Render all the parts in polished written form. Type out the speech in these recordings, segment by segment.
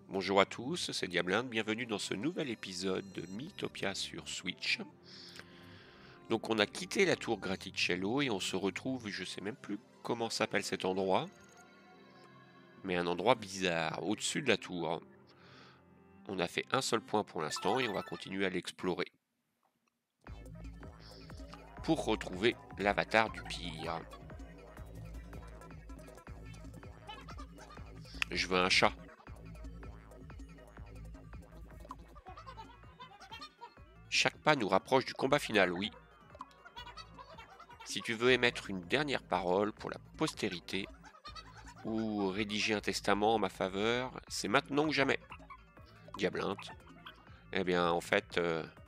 Bonjour à tous, c'est Diablinde, bienvenue dans ce nouvel épisode de Mythopia sur Switch. Donc on a quitté la tour Graticello et on se retrouve, je sais même plus comment s'appelle cet endroit, mais un endroit bizarre, au-dessus de la tour. On a fait un seul point pour l'instant et on va continuer à l'explorer. Pour retrouver l'avatar du pire. Je veux un chat. Chaque pas nous rapproche du combat final, oui. Si tu veux émettre une dernière parole pour la postérité, ou rédiger un testament en ma faveur, c'est maintenant ou jamais. Diablinte. Eh bien, en fait...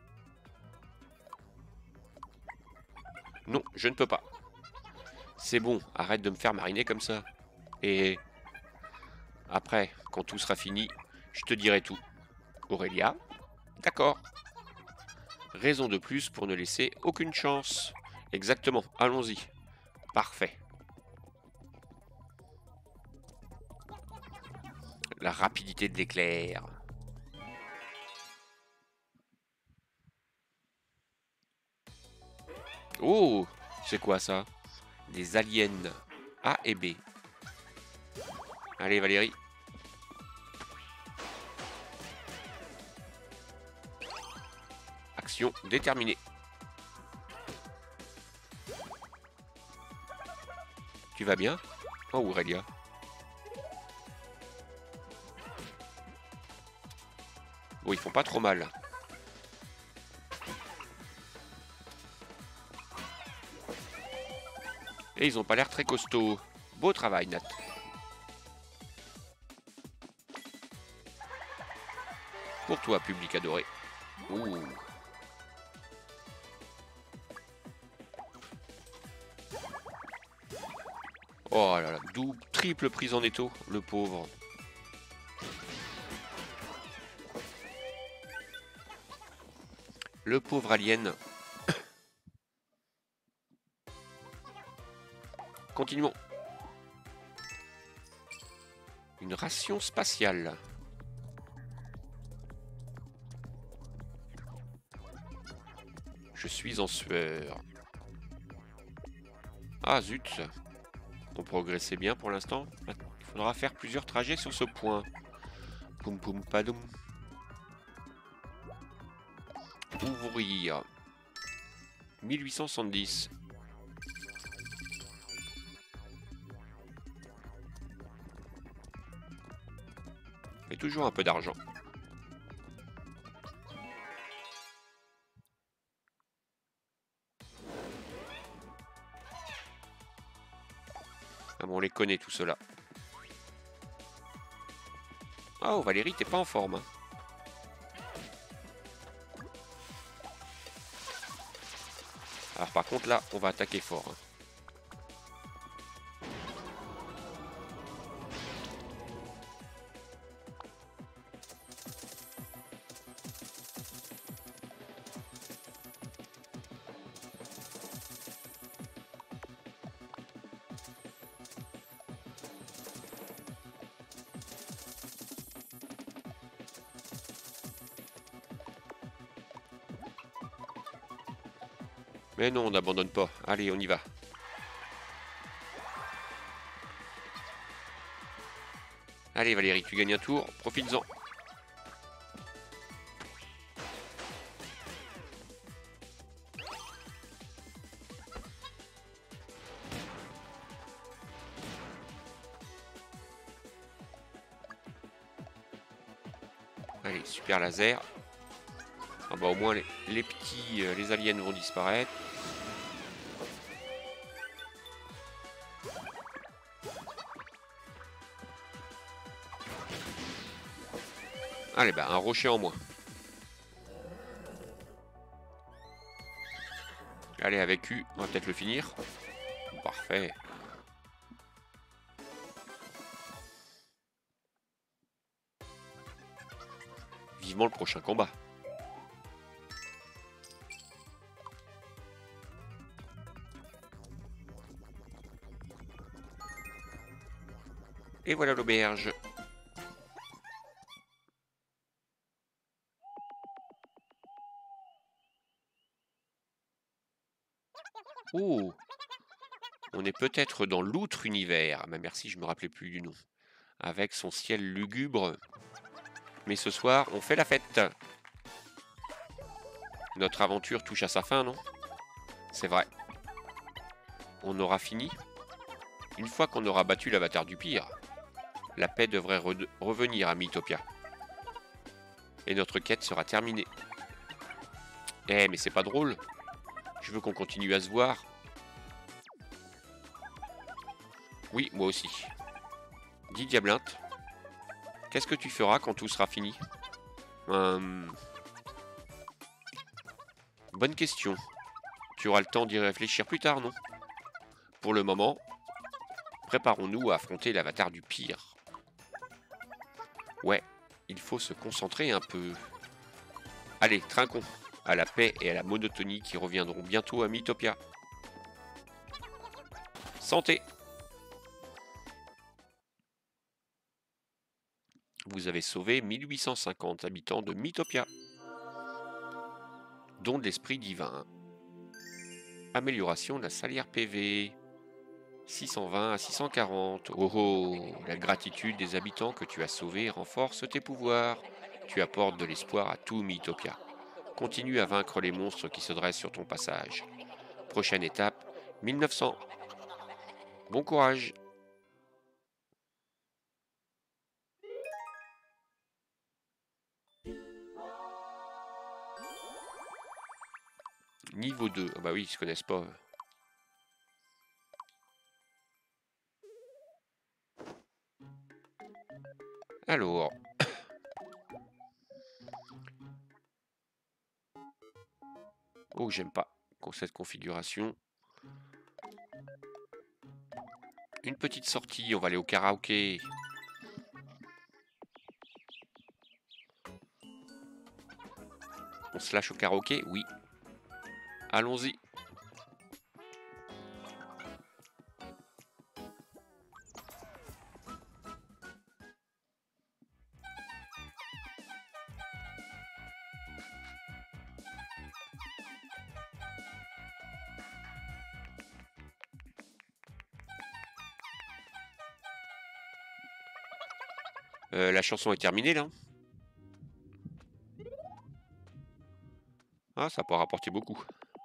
Non, je ne peux pas. C'est bon, arrête de me faire mariner comme ça. Et... Après, quand tout sera fini, je te dirai tout. Aurélia? D'accord. Raison de plus pour ne laisser aucune chance. Exactement, allons-y. Parfait. La rapidité de l'éclair. Oh! C'est quoi ça? Des aliens A et B. Allez Valérie. Action déterminée. Tu vas bien? Oh Aurélia. Bon, ils font pas trop mal. Et ils ont pas l'air très costauds. Beau travail, Nat. Pour toi, public adoré. Ouh. Oh là là, double, triple prise en étau, le pauvre. Le pauvre alien. Continuons. Une ration spatiale. Je suis en sueur. Ah zut. On progressait bien pour l'instant. Il faudra faire plusieurs trajets sur ce point. Poum poum padoum. Ouvrir. 1870. Et toujours un peu d'argent. Ah bon, on les connaît tout cela. Oh Valérie, t'es pas en forme. Hein. Alors par contre là, on va attaquer fort. Hein. Mais non, on n'abandonne pas. Allez, on y va. Allez Valérie, tu gagnes un tour, profites-en. Allez, super laser. Ah bah au moins les petits, les aliens vont disparaître. Allez bah un rocher en moins. Allez avec U, on va peut-être le finir. Parfait. Vivement le prochain combat. Et voilà l'auberge. Oh, on est peut-être dans l'outre univers. Ah bah merci, je me rappelais plus du nom. Avec son ciel lugubre. Mais ce soir, on fait la fête. Notre aventure touche à sa fin, non? C'est vrai. On aura fini. Une fois qu'on aura battu l'avatar du pire, la paix devrait revenir à Mythopia. Et notre quête sera terminée. Eh, mais c'est pas drôle. Je veux qu'on continue à se voir. Oui, moi aussi. Dis Diablinte, qu'est-ce que tu feras quand tout sera fini? Bonne question. Tu auras le temps d'y réfléchir plus tard, non? Pour le moment, préparons-nous à affronter l'avatar du pire. Ouais, il faut se concentrer un peu. Allez, trinquons, à la paix et à la monotonie qui reviendront bientôt à Mythopia. Santé! Vous avez sauvé 1850 habitants de Mythopia, dont de l'esprit divin. Amélioration de la salière PV. 620 à 640. Oh oh, la gratitude des habitants que tu as sauvés renforce tes pouvoirs. Tu apportes de l'espoir à tout Mythopia. Continue à vaincre les monstres qui se dressent sur ton passage. Prochaine étape, 1900. Bon courage. Niveau 2. Ah bah oui, ils se connaissent pas. Alors. Oh, j'aime pas cette configuration. Une petite sortie, on va aller au karaoké. On se lâche au karaoké? Oui. Allons-y. La chanson est terminée là. Ah, ça peut rapporter beaucoup.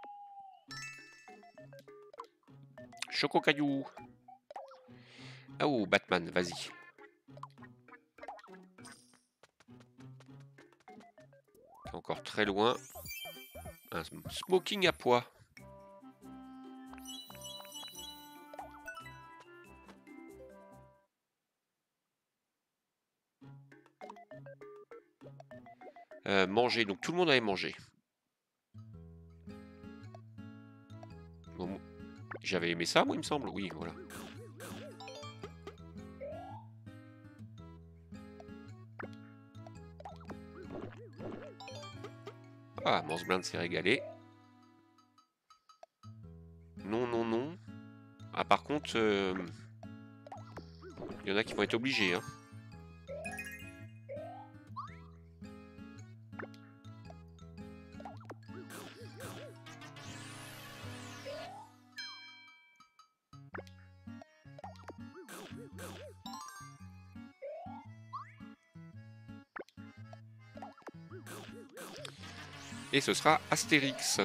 Choco caillou. Ah oh, Batman, vas-y. T'es encore très loin. Un smoking à pois. Manger, donc tout le monde avait mangé. Bon, j'avais aimé ça, moi, il me semble. Oui, voilà. Ah, Manceblind s'est régalé. Non, non, non. Ah, par contre, il y en a qui vont être obligés. Hein. Et ce sera Astérix.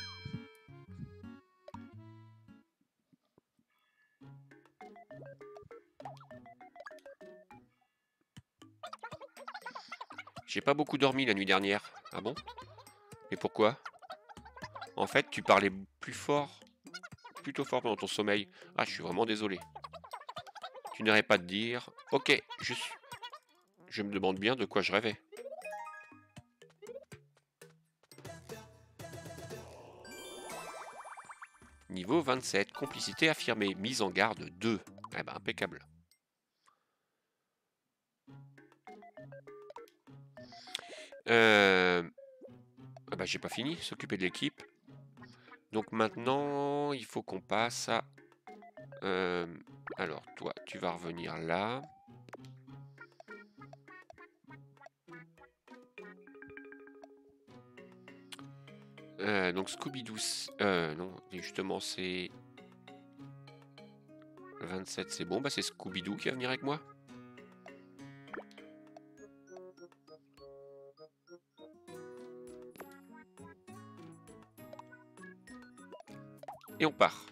J'ai pas beaucoup dormi la nuit dernière. Ah bon? Mais pourquoi? En fait, tu parlais plus fort, plutôt fort pendant ton sommeil. Ah, je suis vraiment désolé. Tu n'arrêtes pas de dire. Ok, je me demande bien de quoi je rêvais. Niveau 27, complicité affirmée, mise en garde 2. Eh ben, impeccable. Ah bah, j'ai pas fini, s'occuper de l'équipe. Donc maintenant, il faut qu'on passe à... alors, toi, tu vas revenir là. Donc Scooby-Doo... non, justement c'est... 27, c'est bon. Bah c'est Scooby-Doo qui va venir avec moi. Et on part.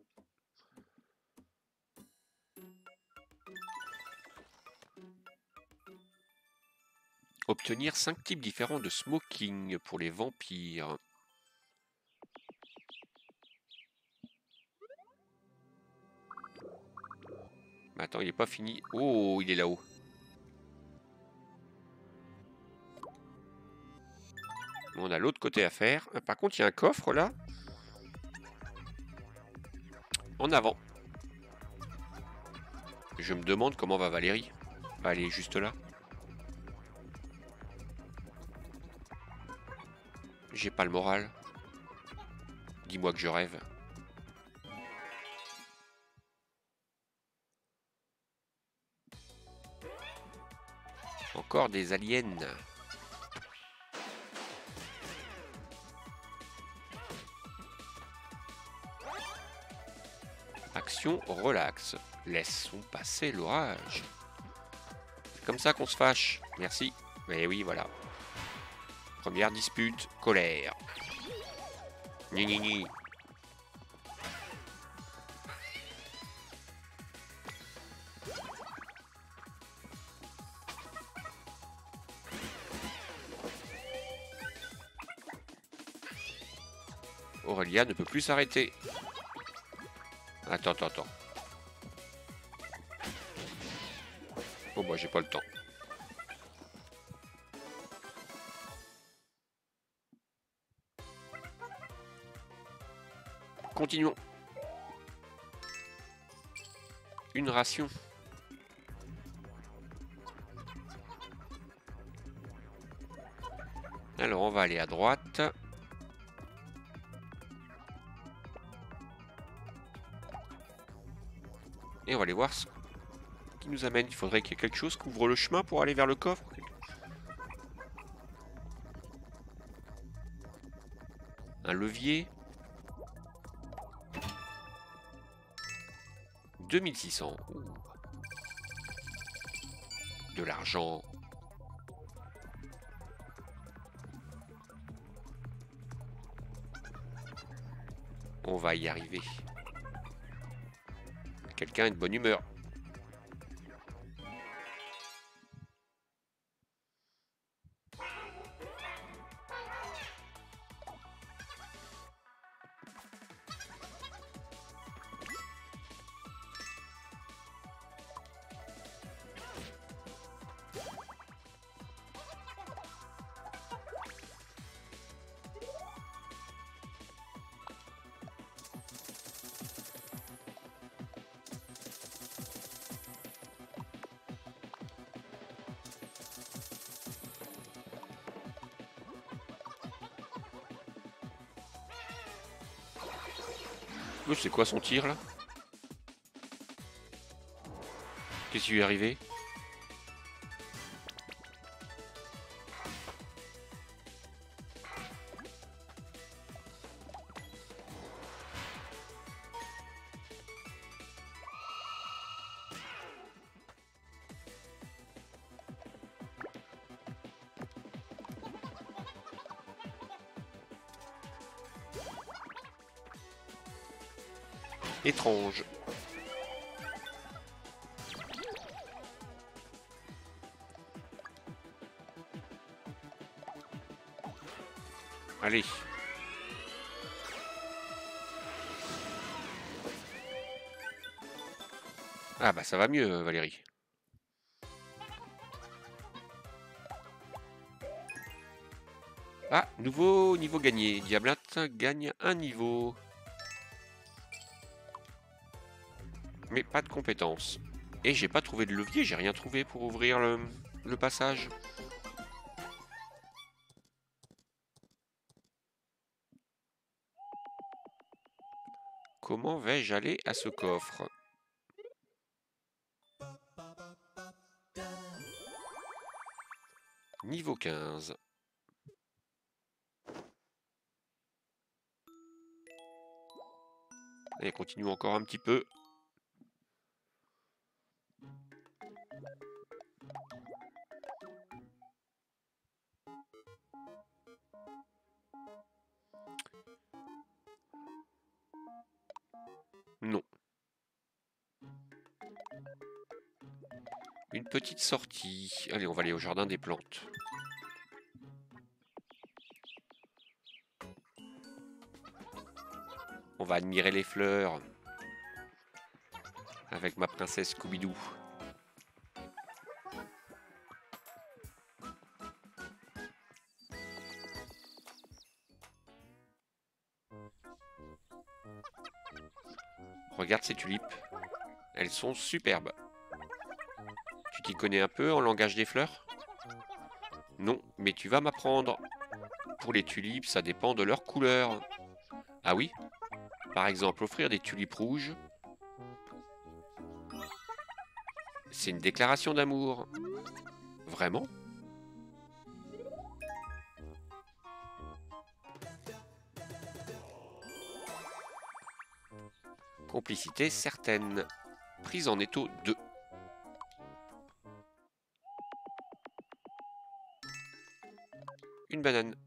Obtenir 5 types différents de smoking pour les vampires. Attends, il est pas fini. Oh, il est là-haut. On a l'autre côté à faire. Par contre, il y a un coffre là. En avant. Je me demande comment va Valérie. Bah, elle est juste là. J'ai pas le moral. Dis-moi que je rêve. Encore des aliens. Action relax. Laissons passer l'orage. C'est comme ça qu'on se fâche. Merci. Mais oui, voilà. Première dispute, colère. Ni ni ni. Aurélia ne peut plus s'arrêter. Attends, attends, attends. Oh bah j'ai pas le temps. Continuons. Une ration. Alors on va aller à droite. Et on va aller voir ce qui nous amène. Il faudrait qu'il y ait quelque chose qui ouvre le chemin pour aller vers le coffre. Un levier. 2600. Ouh. De l'argent. On va y arriver. Quelqu'un est de bonne humeur. C'est quoi son tir là? Qu'est-ce qui lui est arrivé? Étrange. Allez. Ah bah ça va mieux, Valérie. Ah, nouveau niveau gagné. Diablette gagne un niveau. Mais pas de compétences. Et j'ai pas trouvé de levier, j'ai rien trouvé pour ouvrir le passage. Comment vais-je aller à ce coffre? Niveau 15. Allez, continue encore un petit peu. Non. Une petite sortie. Allez, on va aller au jardin des plantes. On va admirer les fleurs. Avec ma princesse Scooby-Doo. Regarde ces tulipes. Elles sont superbes. Tu t'y connais un peu en langage des fleurs? Non, mais tu vas m'apprendre. Pour les tulipes, ça dépend de leur couleur. Ah oui? Par exemple, offrir des tulipes rouges, c'est une déclaration d'amour. Vraiment? Complicité certaine. Prise en étau 2. Une banane.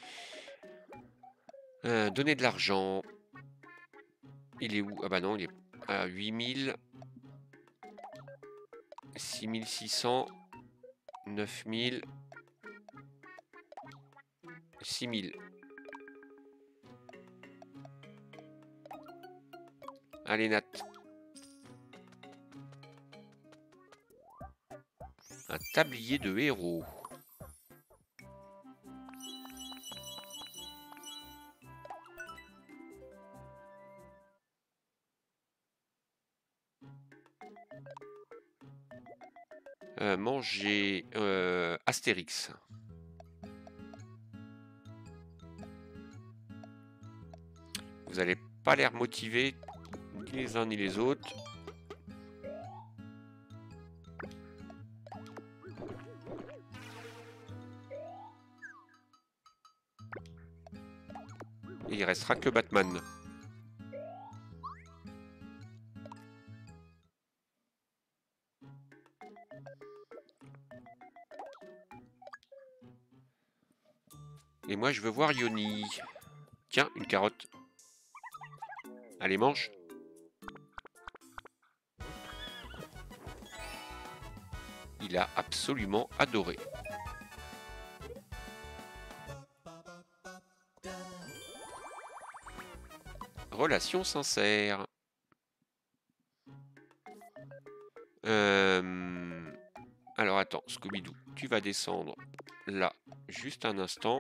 Donner de l'argent. Il est où? Ah bah non, il est à 8000. 6600. 9000. 6000. Allez Nat. Un tablier de héros. Manger Astérix. Vous n'avez pas l'air motivés, ni les uns ni les autres. Et il restera que Batman. Et moi je veux voir Yoni. Tiens, une carotte. Allez, mange. Il a absolument adoré. Relation sincère. Alors attends, Scooby-Doo, tu vas descendre là, juste un instant.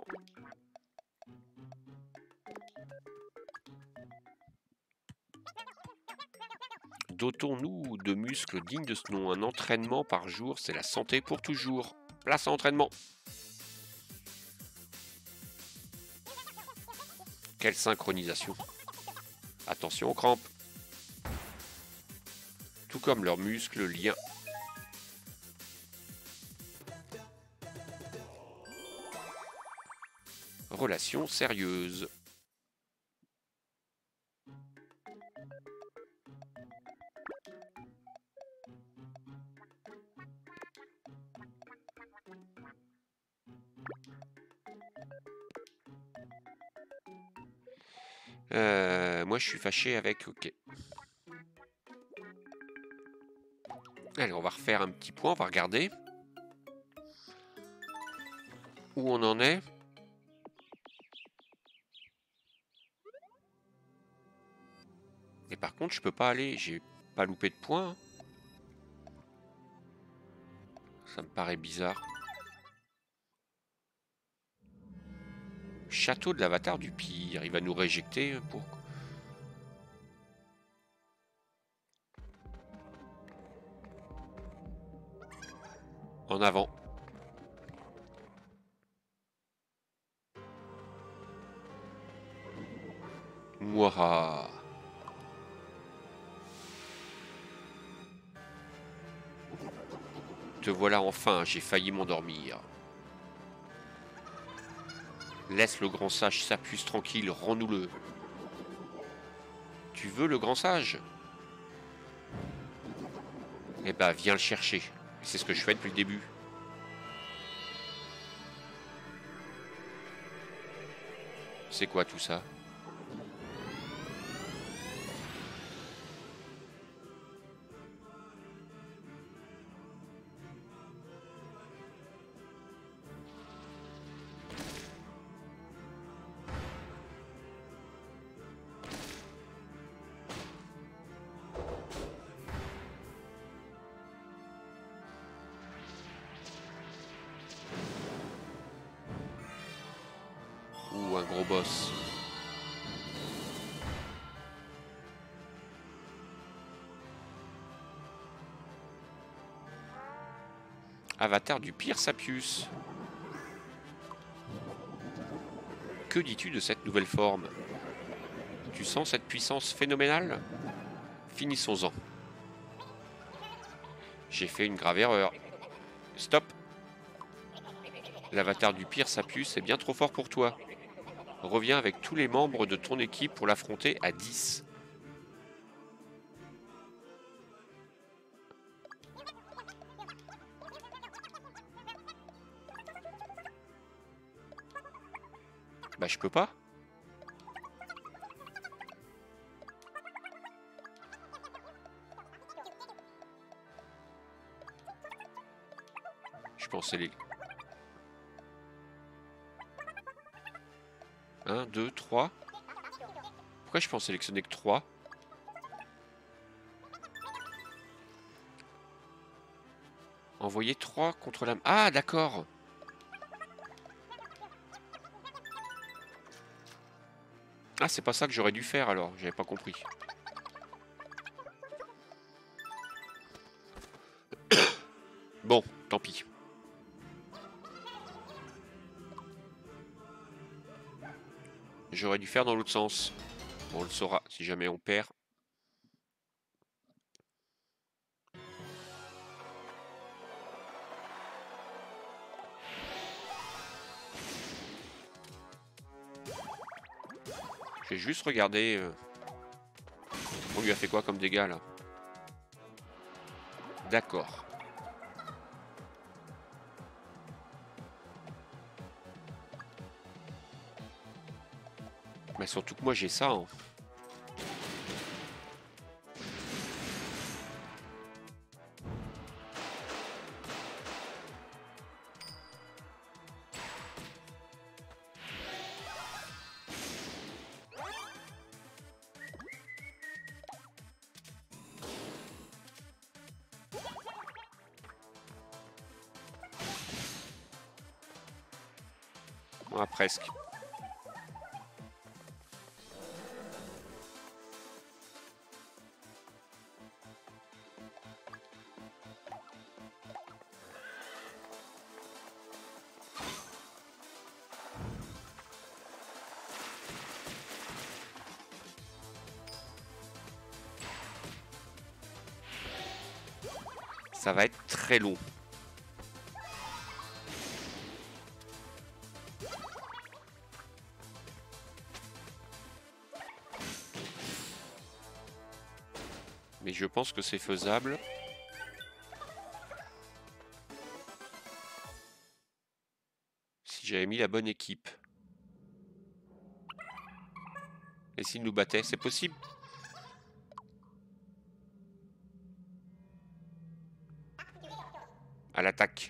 Dotons-nous de muscles dignes de ce nom. Un entraînement par jour, c'est la santé pour toujours. Place à entraînement. Quelle synchronisation. Attention aux crampes. Tout comme leurs muscles liens. Relation sérieuse. Moi je suis fâché avec... Ok. Allez, on va refaire un petit point, on va regarder où on en est. Et par contre, je peux pas aller, j'ai pas loupé de points. Ça me paraît bizarre. Château de l'avatar du pire, il va nous réjecter pour... En avant. Mouah. Te voilà enfin, j'ai failli m'endormir. Laisse le grand sage s'appuie tranquille, rends-nous-le. Tu veux le grand sage? Eh ben, viens le chercher. C'est ce que je fais depuis le début. C'est quoi tout ça? Ou un gros boss. Avatar du pire Sapius. Que dis-tu de cette nouvelle forme? Tu sens cette puissance phénoménale? Finissons-en. J'ai fait une grave erreur. Stop! L'avatar du pire Sapius est bien trop fort pour toi. Reviens avec tous les membres de ton équipe pour l'affronter à 10. Bah je peux pas. Je pensais les... 1, 2, 3. Pourquoi je peux en sélectionner que 3? Envoyer 3 contre la... Ah d'accord. Ah c'est pas ça que j'aurais dû faire alors, j'avais pas compris. Bon, tant pis. J'aurais dû faire dans l'autre sens. Bon, on le saura si jamais on perd. Je vais juste regarder. On lui a fait quoi comme dégâts là? D'accord. Mais surtout que moi j'ai ça. Hein. Ouais, presque. Ça va être très long. Mais je pense que c'est faisable. Si j'avais mis la bonne équipe. Et s'il nous battait, c'est possible? À l'attaque.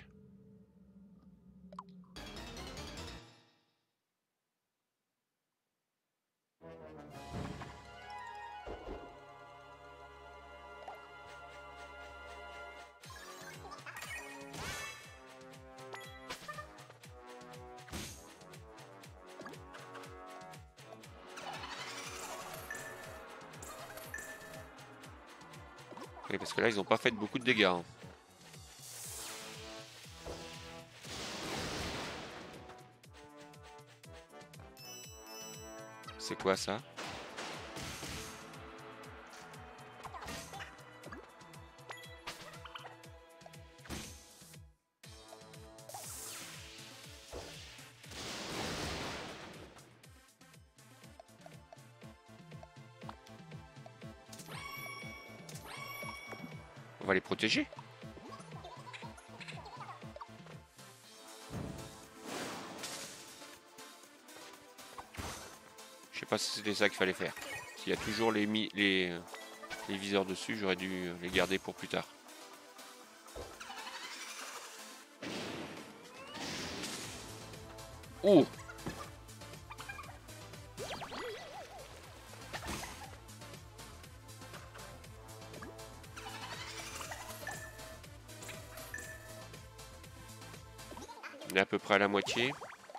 Oui, parce que là, ils n'ont pas fait beaucoup de dégâts. Hein. C'est quoi ça? On va les protéger. Je sais pas si c'était ça qu'il fallait faire. S'il y a toujours les viseurs dessus, j'aurais dû les garder pour plus tard. Oh! On est à peu près à la moitié.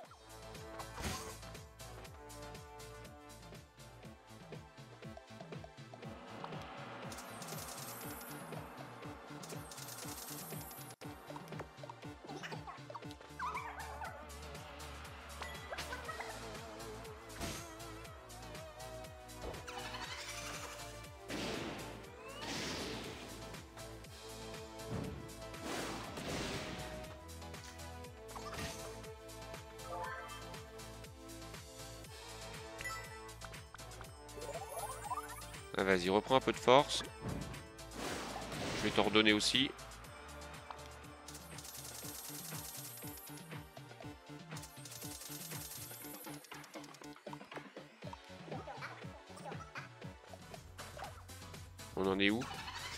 Ah, vas-y, reprends un peu de force. Je vais t'en redonner aussi. On en est où?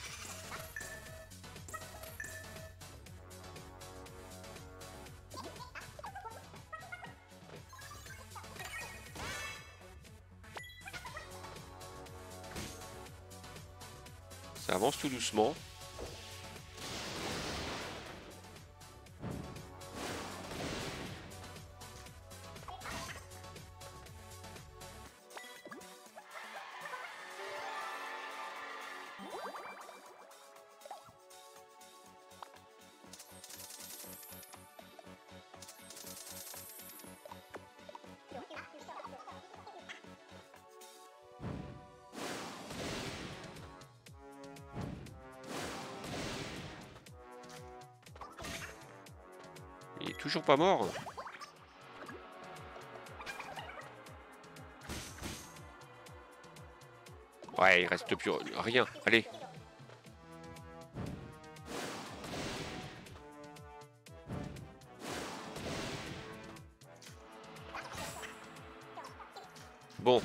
Ça avance tout doucement. Il est toujours pas mort. Ouais, il reste plus rien. Allez. Bon.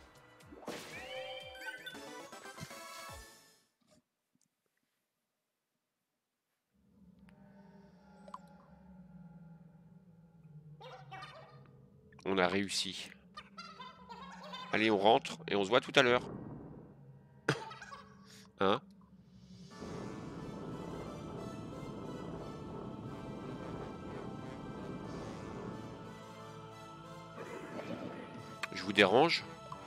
On a réussi. Allez, on rentre et on se voit tout à l'heure. Hein? Je vous dérange?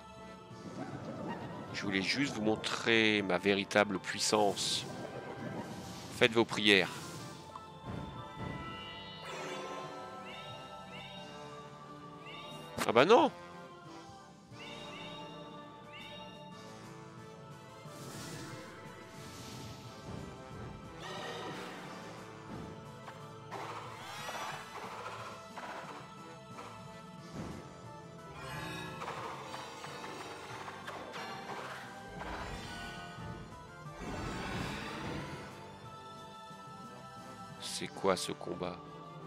Je voulais juste vous montrer ma véritable puissance. Faites vos prières. Ah bah non! C'est quoi ce combat?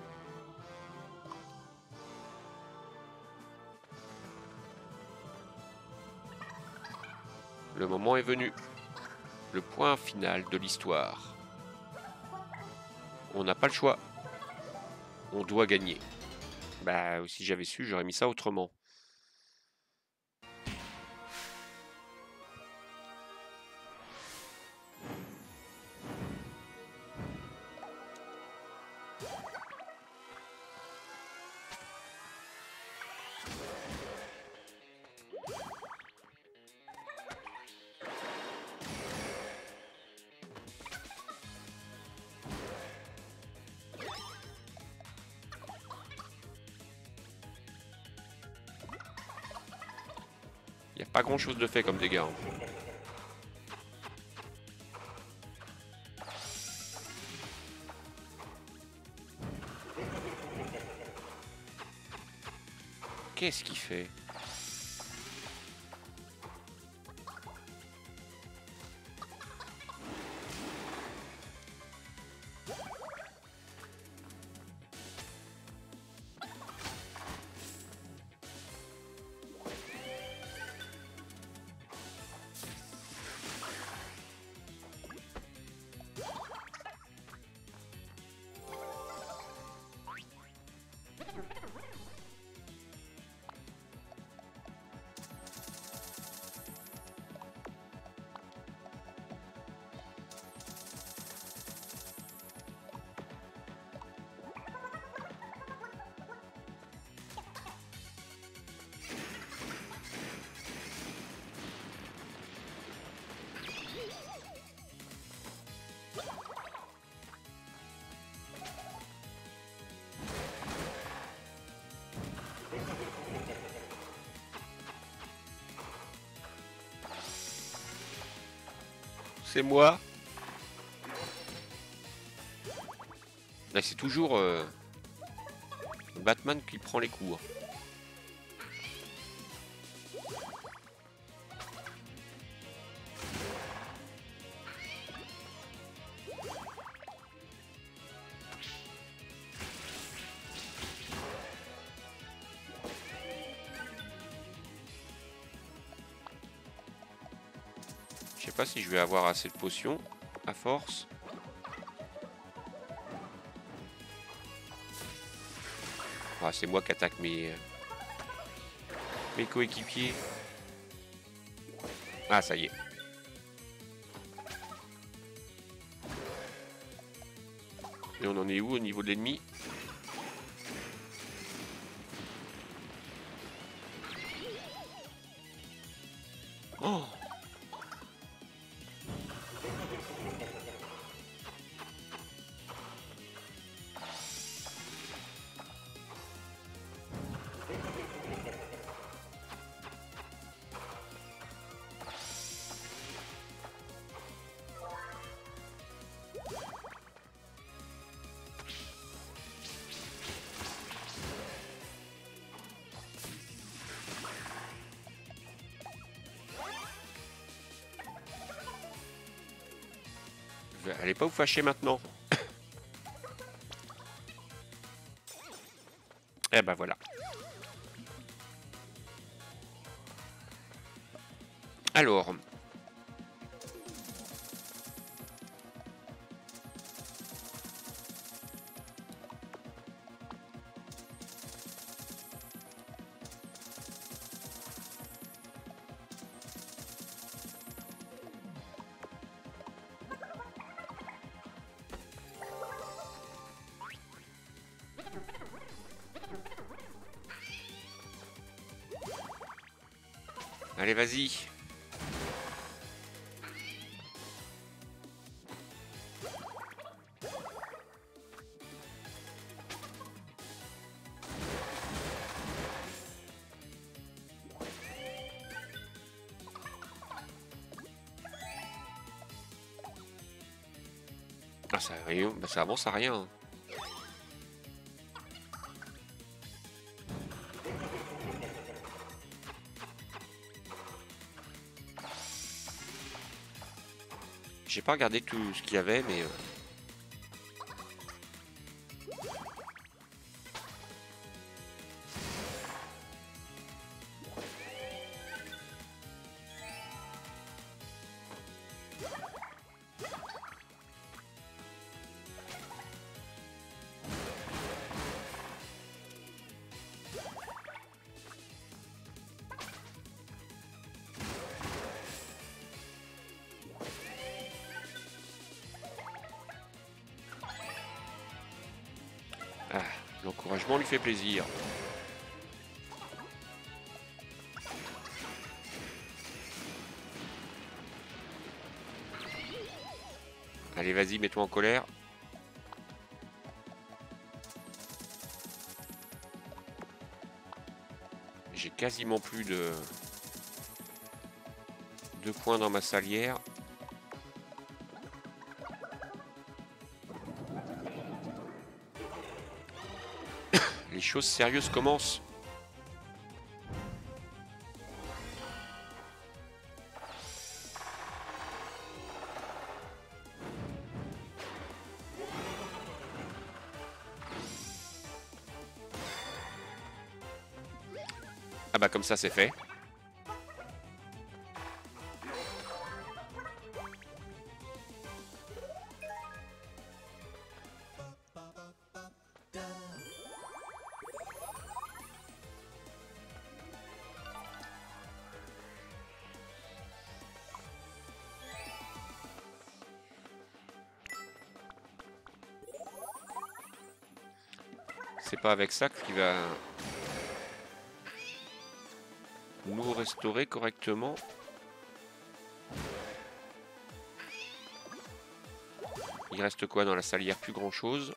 Le moment est venu. Le point final de l'histoire. On n'a pas le choix. On doit gagner. Bah, si j'avais su, j'aurais mis ça autrement. Il n'y a pas grand chose de fait comme dégâts. Qu'est-ce qu'il fait? c'est moi. Là, c'est toujours Batman qui prend les coups. Hein. Je sais pas si je vais avoir assez de potions à force. Ah, c'est moi qui attaque mes coéquipiers. Ah, ça y est. Et on en est où au niveau de l'ennemi? Oh! Allez pas vous fâcher maintenant. Eh ben voilà. Alors. Allez, vas-y. Ah, ça avance à rien. J'ai pas regardé tout ce qu'il y avait, mais... Ah, l'encouragement lui fait plaisir. Allez, vas-y, mets-toi en colère. J'ai quasiment plus de points dans ma salière. Les choses sérieuses commencent. Ah bah comme ça c'est fait. C'est pas avec ça qu'il va nous restaurer correctement. Il reste quoi dans la salière? Plus grand chose.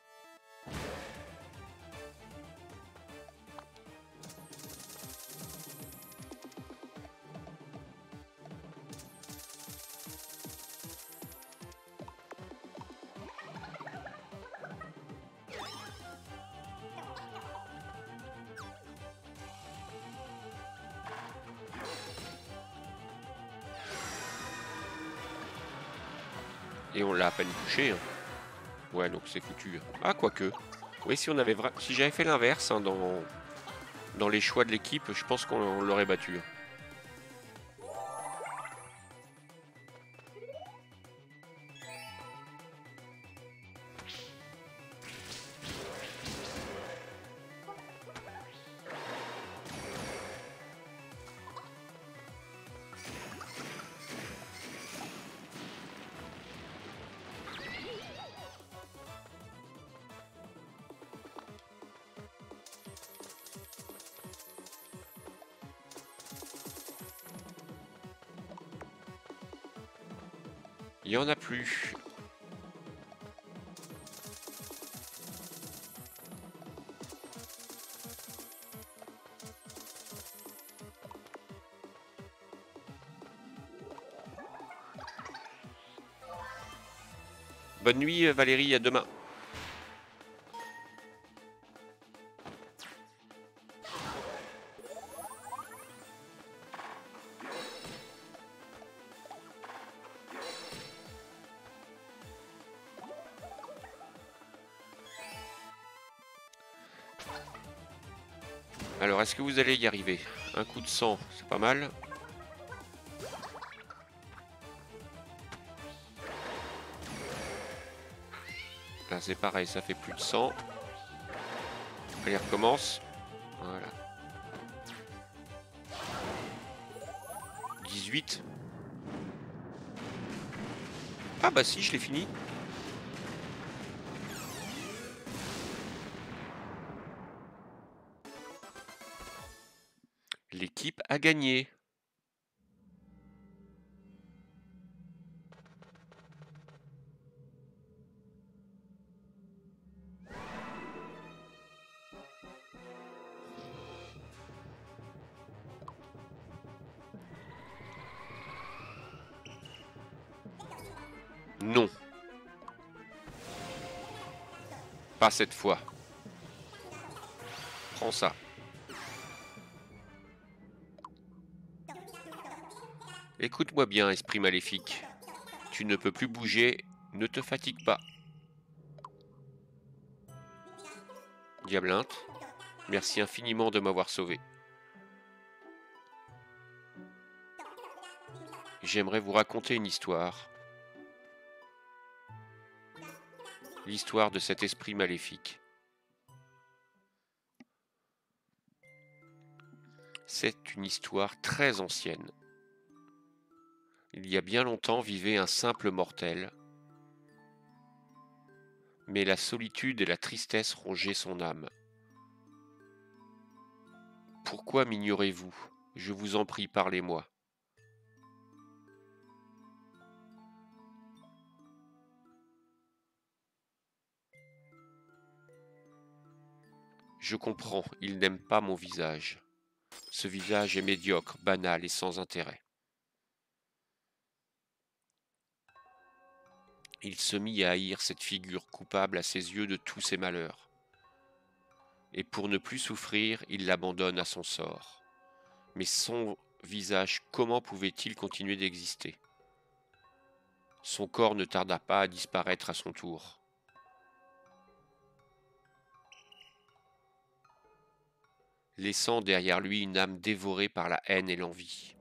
Et on l'a à peine touché. Hein. Ouais, donc c'est foutu. Ah, quoique. Oui, si on avait si j'avais fait l'inverse hein, dans les choix de l'équipe, je pense qu'on l'aurait battu. Hein. Il n'y en a plus. Bonne nuit Valérie, à demain. Alors, est-ce que vous allez y arriver? Un coup de sang, c'est pas mal. Là, c'est pareil, ça fait plus de 100. Allez, recommence. Voilà. 18. Ah bah si, je l'ai fini. L'équipe a gagné. Non. Pas cette fois. Prends ça. Écoute-moi bien, esprit maléfique. Tu ne peux plus bouger, ne te fatigue pas. Diablinte, merci infiniment de m'avoir sauvé. J'aimerais vous raconter une histoire. L'histoire de cet esprit maléfique. C'est une histoire très ancienne. Il y a bien longtemps vivait un simple mortel, mais la solitude et la tristesse rongeaient son âme. Pourquoi m'ignorez-vous? Je vous en prie, parlez-moi. Je comprends, il n'aime pas mon visage. Ce visage est médiocre, banal et sans intérêt. Il se mit à haïr cette figure coupable à ses yeux de tous ses malheurs. Et pour ne plus souffrir, il l'abandonne à son sort. Mais son visage, comment pouvait-il continuer d'exister? Son corps ne tarda pas à disparaître à son tour. Laissant derrière lui une âme dévorée par la haine et l'envie.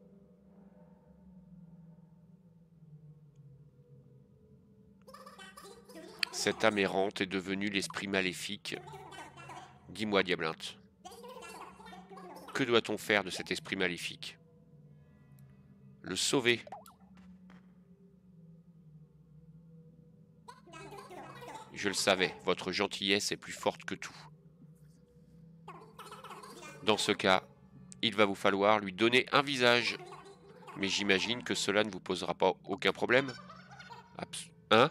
Cette âme errante est devenue l'esprit maléfique. Dis-moi, Diablinte, que doit-on faire de cet esprit maléfique? Le sauver. Je le savais, votre gentillesse est plus forte que tout. Dans ce cas, il va vous falloir lui donner un visage. Mais j'imagine que cela ne vous posera pas aucun problème. Hein?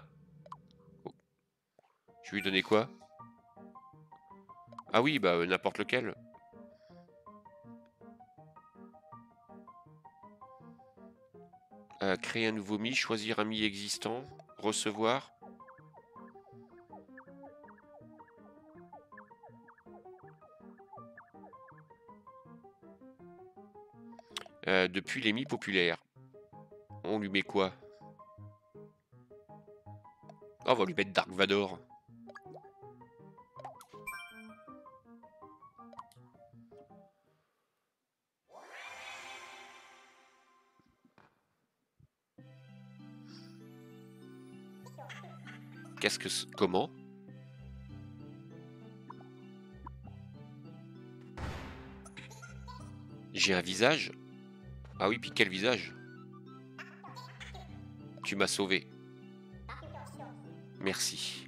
Je vais lui donner quoi? Ah oui, bah n'importe lequel. Créer un nouveau mi, choisir un mi existant, recevoir. Depuis les mi populaires. On lui met quoi? Oh, on va lui mettre Dark Vador. Qu'est-ce que... Comment? J'ai un visage? Ah oui, puis quel visage? Tu m'as sauvé. Merci.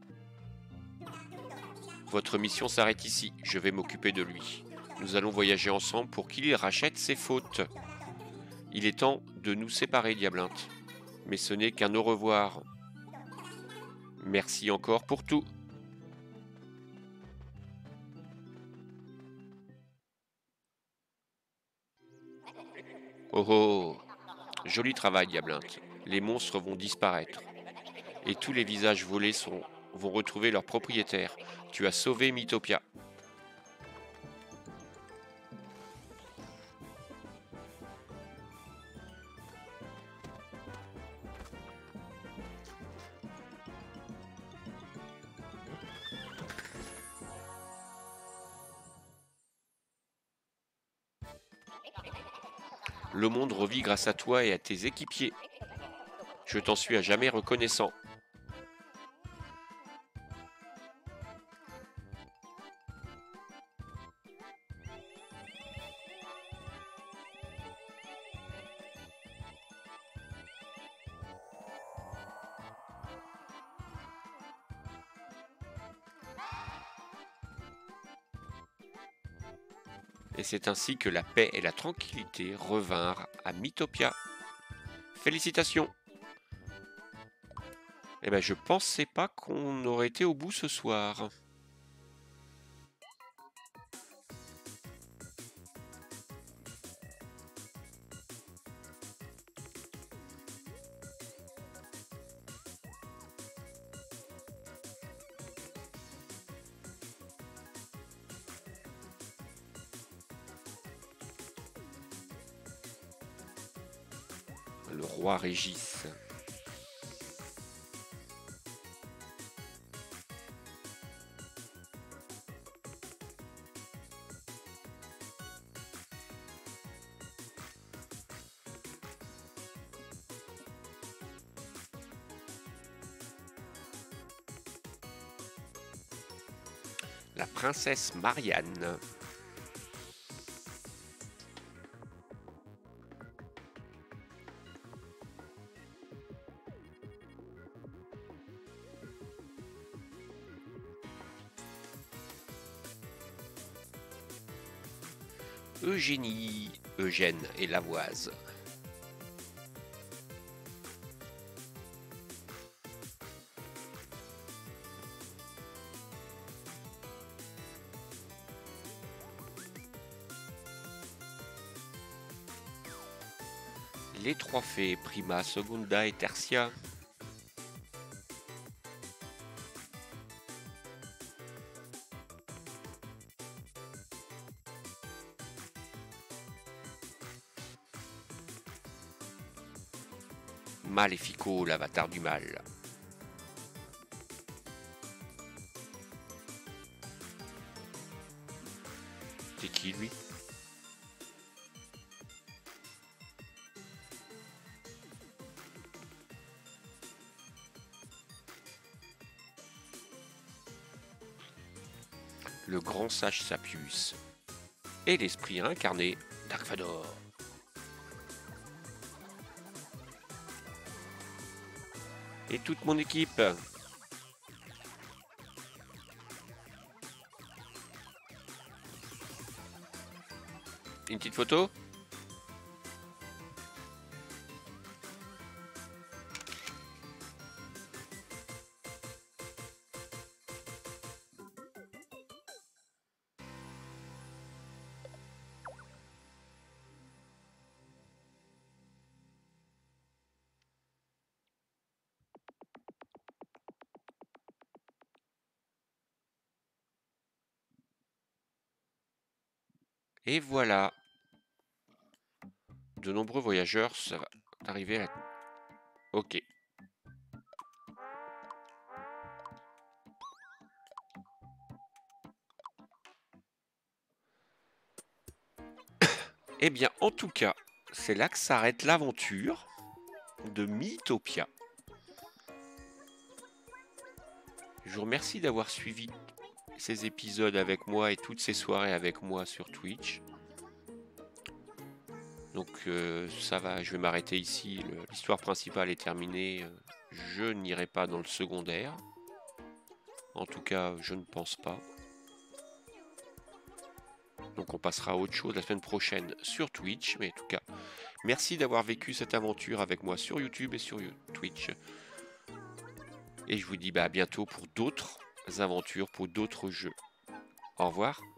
Votre mission s'arrête ici. Je vais m'occuper de lui. Nous allons voyager ensemble pour qu'il rachète ses fautes. Il est temps de nous séparer, Diablinte. Mais ce n'est qu'un au revoir. Merci encore pour tout. Oh oh! Joli travail, Diablinte. Les monstres vont disparaître. Et tous les visages volés vont retrouver leur propriétaire. Tu as sauvé Mythopia. Le monde revit grâce à toi et à tes équipiers. Je t'en suis à jamais reconnaissant. Et c'est ainsi que la paix et la tranquillité revinrent à Mythopia. Félicitations! Eh ben, je pensais pas qu'on aurait été au bout ce soir. Le roi Régis. La princesse Marianne. Eugénie, Eugène et Lavoise. Les trois fées, Prima, Secunda et Tertia. Maléfico, l'avatar du mal. C'est qui lui? Le grand sage Sapius. Et l'esprit incarné, Dark Vador. Et toute mon équipe. Une petite photo? Et voilà. De nombreux voyageurs, ça va arriver à... Ok. Eh bien, en tout cas, c'est là que s'arrête l'aventure de Mythopia. Je vous remercie d'avoir suivi ces épisodes avec moi et toutes ces soirées avec moi sur Twitch. Donc ça va, je vais m'arrêter ici. L'histoire principale est terminée. Je n'irai pas dans le secondaire. En tout cas, je ne pense pas. Donc on passera à autre chose la semaine prochaine sur Twitch. Mais en tout cas, merci d'avoir vécu cette aventure avec moi sur YouTube et sur Twitch. Et je vous dis à bientôt pour d'autres aventures, pour d'autres jeux. Au revoir.